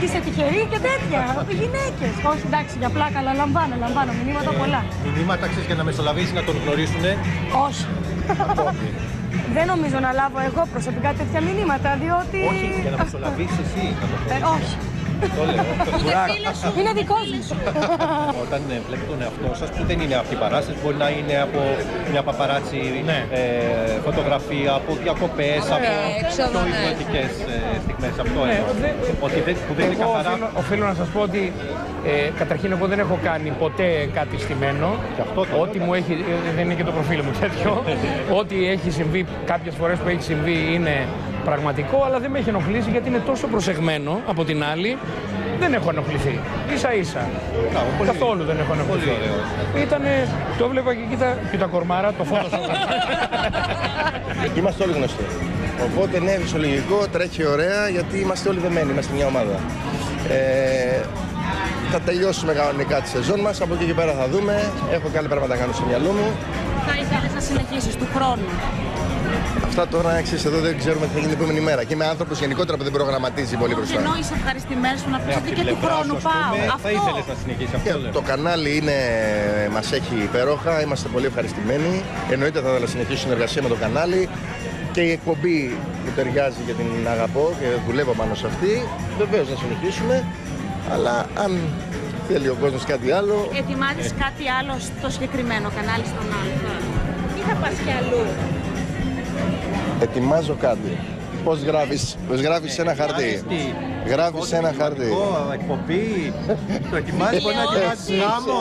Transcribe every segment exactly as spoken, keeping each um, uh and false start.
είσαι τυχερή και τέτοια. Γυναίκες. Όχι, εντάξει, για πλάκα, αλλά λαμβάνω, λαμβάνω μηνύματα πολλά. Μηνύματα ξέρεις για να μεσολαβήσεις, να τον γνωρίσουνε. Όχι. Δεν νομίζω να λάβω εγώ προσωπικά τέτοια μηνύματα, διότι. Όχι, για να μεσολαβήσεις εσύ. Ε, όχι. Το λέω. Είναι δικός μου. Όταν βλέπει τον εαυτό σας, που δεν είναι αυτή η παράσταση, μπορεί να είναι από μια παπαράτσι ε, φωτογραφία, από διακοπές, από πιο ιδιωτικές στιγμές. Αυτό εννοώ. Ότι δεν, που δεν είναι καθαρά. Οφείλω, οφείλω να σας πω ότι ε, καταρχήν εγώ δεν έχω κάνει ποτέ κάτι στημένο. Ό,τι μου έχει, δεν είναι και το προφίλ μου τέτοιο. Ό,τι έχει συμβεί, κάποιες φορές που έχει συμβεί είναι πραγματικό, αλλά δεν με έχει ενοχλήσει γιατί είναι τόσο προσεγμένο από την άλλη. Δεν έχω ενοχληθεί. Ίσα ίσα. Πολύ, καθόλου δεν έχω ενοχληθεί. Ήτανε, το έβλεπα και κοίτα, κοίτα κορμάρα, το φώτος. Είμαστε όλοι γνωστοί. Οπότε ναι, φυσιολογικό, τρέχει ωραία γιατί είμαστε όλοι δεμένοι, είμαστε μια ομάδα. Ε, θα τελειώσουμε κανονικά τη σεζόν μας, από εκεί και πέρα θα δούμε. Έχω κάνει πράγματα να κάνω στο μυαλό μου. Θα ήθελες να συνεχίσεις του χρόνου? Αυτά τώρα, ξέρεις, εδώ δεν ξέρουμε τι θα γίνει την επόμενη μέρα. Και είμαι άνθρωπος γενικότερα που δεν προγραμματίζει πολύ μπροστά. Ενώ είσαι ευχαριστημένος που να πεις ότι και του χρόνου πάω. Θα ήθελες να συνεχίσεις αυτό. Το κανάλι είναι, μας έχει υπέροχα, είμαστε πολύ ευχαριστημένοι. Εννοείται θα ήθελα να συνεχίσω συνεργασία με το κανάλι. Και η εκπομπή που ταιριάζει και την αγαπώ και δουλεύω πάνω σε αυτή. Βεβαίως να συνεχίσουμε, αλλά αν θέλει ο κόσμος κάτι άλλο. Ετοιμάζεις κάτι άλλο στο συγκεκριμένο κανάλι, στον άλλο? Ή θα πας κι αλλού? Ετοιμάζω κάτι. Πώς γράφεις, πώς γράφεις σε ένα χαρτί. Γράφεις σε ένα χαρτί. Εκπομπή, το ετοιμάζεις, μπορεί να ετοιμάζεις γάμο.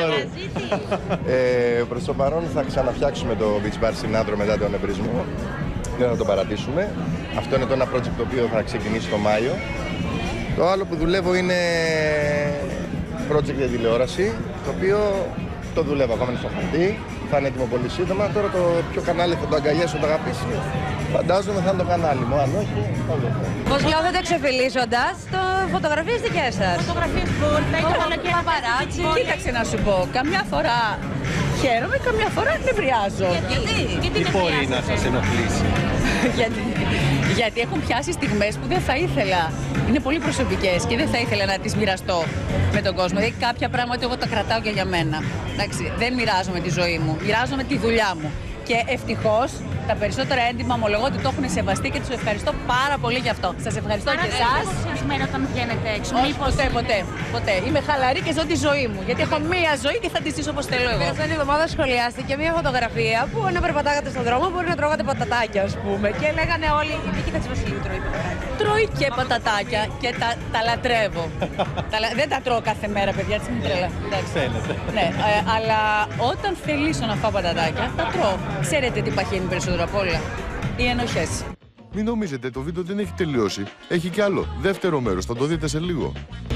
Προς το παρόν θα ξαναφτιάξουμε το Beach Bar στην Άντρο μετά τον εμπρισμό. Δεν θα το παρατήσουμε. Αυτό είναι το ένα project το οποίο θα ξεκινήσει το Μάιο. Το άλλο που δουλεύω είναι project για τηλεόραση, το οποίο το δουλεύω ακόμα στο χαρτί. Θα είναι έτοιμο πολύ σύντομα. Τώρα το πιο κανάλι θα το αγκαλιάσω, το αγαπήσει. Φαντάζομαι θα είναι το κανάλι μου. Αν όχι, θα δω. Πώς νιώθετε εξεφυλίζοντας το φωτογραφίες δικές σας? Φωτογραφίες μπορείτε, είτε βάλω και ένα παράτσι. Κοίταξε να σου πω, καμιά φορά χαίρομαι, καμιά φορά νευριάζω. Γιατί? Τι μπορεί να σας ενοχλήσει? γιατί, γιατί έχουν πιάσει στιγμές που δεν θα ήθελα. Είναι πολύ προσωπικές και δεν θα ήθελα να τις μοιραστώ με τον κόσμο. Δηλαδή κάποια πράγματα εγώ τα κρατάω και για μένα. Εντάξει, δεν μοιράζομαι τη ζωή μου, μοιράζομαι τη δουλειά μου. Και ευτυχώς τα περισσότερα έντιμα ομολογώ ότι το έχουν σεβαστεί και τους ευχαριστώ πάρα πολύ γι' αυτό. Σας ευχαριστώ και εσάς. Άρα όταν βγαίνετε έξω? Όχι, ποτέ, ποτέ, ποτέ. Είμαι χαλαρή και ζω τη ζωή μου. Γιατί έχω μία ζωή και θα τη ζήσω όπως θέλω εγώ. Αυτή την εβδομάδα σχολιάστηκε μια φωτογραφία που να περπατάγατε στον δρόμο μπορεί να τρώγατε πατατάκια, ας πούμε. Και λέγανε όλοι, η Νίκητα Βασιλείου τρώει πατατάκια. Τρώει και πατατάκια και τα, τα λατρεύω. τα, δεν τα τρώω κάθε μέρα, παιδιά, έτσι μην τρελα. Φαίνεται. Ναι, ε, αλλά όταν θελήσω να φάω πατατάκια, τα τρώω. Ξέρετε τι παχύνει περισσότερο απ' όλα? Οι ενοχές. Μην νομίζετε, το βίντεο δεν έχει τελειώσει. Έχει κι άλλο. Δεύτερο μέρος, θα το δείτε σε λίγο.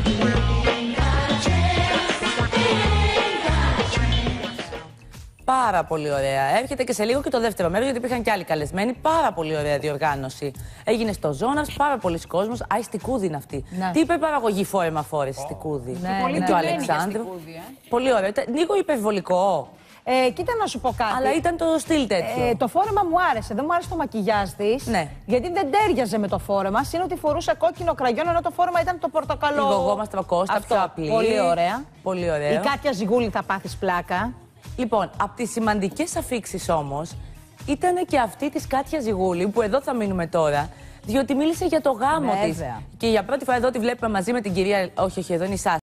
Πάρα πολύ ωραία. Έρχεται και σε λίγο και το δεύτερο μέρος, γιατί υπήρχαν και άλλοι καλεσμένοι. Πάρα πολύ ωραία διοργάνωση. Έγινε στο Ζώνας, πάρα πολλοί κόσμος. Α, η Στικούδη είναι αυτή. Ναι. Τι είπε η παραγωγή φόρεμα φόρεση, Στικούδη? Ναι, πολύ ναι. του Αλεξάνδρου. Ε. Πολύ ωραίο. Λίγο υπερβολικό. Ε, κοίτα να σου πω κάτι. Αλλά ήταν το στυλ τέτοιο. Ε, το φόρεμα μου άρεσε. Δεν μου άρεσε το μακιγιάζ της. Ναι. Γιατί δεν τέριαζε με το φόρεμα. Είναι ότι φορούσε κόκκινο κραγιόν, ενώ το φόρεμα ήταν το πορτοκαλό. Η γογό μας τρακόστα, πιο απλή. Πολύ ωραία. Πολύ ωραίο. Η Κάτια Ζιγούλη θα πάθεις πλάκα. Λοιπόν, από τις σημαντικές αφίξεις όμως ήταν και αυτή της Κάτια Ζιγούλη, που εδώ θα μείνουμε τώρα, διότι μίλησε για το γάμο της. Και για πρώτη φορά εδώ τη βλέπουμε μαζί με την κυρία. Όχι, όχι, εδώ είναι η Σάσα.